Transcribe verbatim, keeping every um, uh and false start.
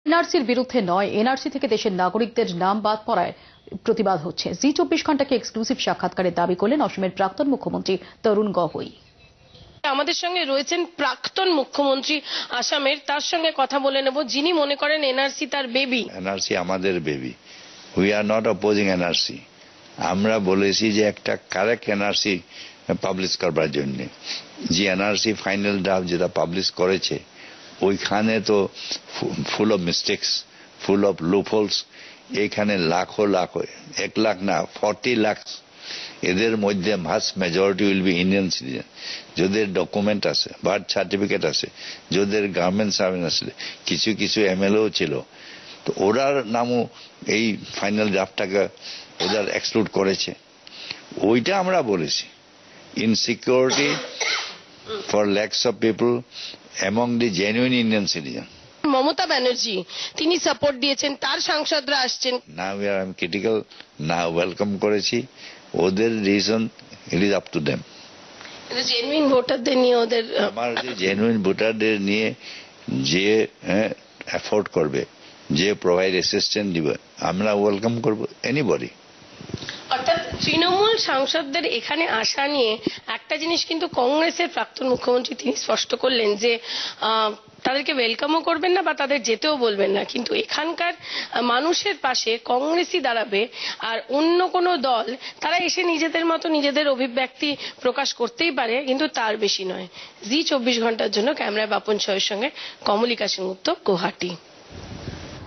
এনআরসির বিরুদ্ধে নয়, এনআরসি থেকে দেশের নাগরিকদের নাম বাদ পড়ায় প্রতিবাদ হচ্ছে। জি চব্বিশ ঘন্টাকে এক্সক্লুসিভ সাক্ষাৎকারে দাবি করলেন অসমের প্রাক্তন মুখ্যমন্ত্রী তরুণ গগৈ। আমাদের সঙ্গে রয়েছেন প্রাক্তন মুখ্যমন্ত্রী আসামের, তার সঙ্গে কথা বলে নেব, যিনি মনে করেন এনআরসি তার বেবি। এনআরসি আমাদের baby, we are not opposing NRC. আমরা বলেছি যে একটা কারেক্ট এনআরসি পাবলিশ করবার জন্য। যে এনআরসি ফাইনাল ড্রাফট যেটা পাবলিশ করেছে ওইখানে তো full of mistakes, full of loopholes. এখানে লাখো লাখ, এক লাখ না ফর্টি লাখ, এদের মধ্যে vast majority will be Indian citizen, যাদের ডকুমেন্ট আছে, বার্থ সার্টিফিকেট আছে, যাদের গভর্নমেন্ট সার্ভিস আছে, কিছু কিছু এমএলএও ছিল। তো ওরার নামও এই ফাইনাল ড্রাফটটাকে ওদের এক্সক্লুড করেছে। ওইটা আমরা বলেছি insecurity for lakhs of people among the genuine Indian citizen. Mamata Banerjee তিনি সাপোর্ট দিয়েছেন, তার সাংসদরা আসছেন। না উই আর আই ক্রিটিক্যাল, না ওয়েলকাম করেছি। ওদের reason it is up to them. Genuine ভোটারদের নিয়ে ওদের আমার যে জেনুইন ভোটারদের নিয়ে যে এফোর্ট করবে, যে প্রোভাইড অ্যাসিস্ট্যান্স দিবে, আমরা ওয়েলকাম করবো এনিবডি। অর্থাৎ তৃণমূল সাংসদদের এখানে আসা নিয়ে একটা জিনিস কিন্তু কংগ্রেসের প্রাক্তন মুখ্যমন্ত্রী তিনি স্পষ্ট করলেন যে তাদেরকে ওয়েলকামও করবেন না বা তাদের যেতেও বলবেন না, কিন্তু এখানকার মানুষের পাশে কংগ্রেসই দাঁড়াবে। আর অন্য কোনো দল তারা এসে নিজেদের মতো নিজেদের অভিব্যক্তি প্রকাশ করতেই পারে, কিন্তু তার বেশি নয়। জি চব্বিশ ঘন্টার জন্য ক্যামেরায় বাপন ছয়ের সঙ্গে কমলিকা সেনগুপ্ত, গুয়াহাটি।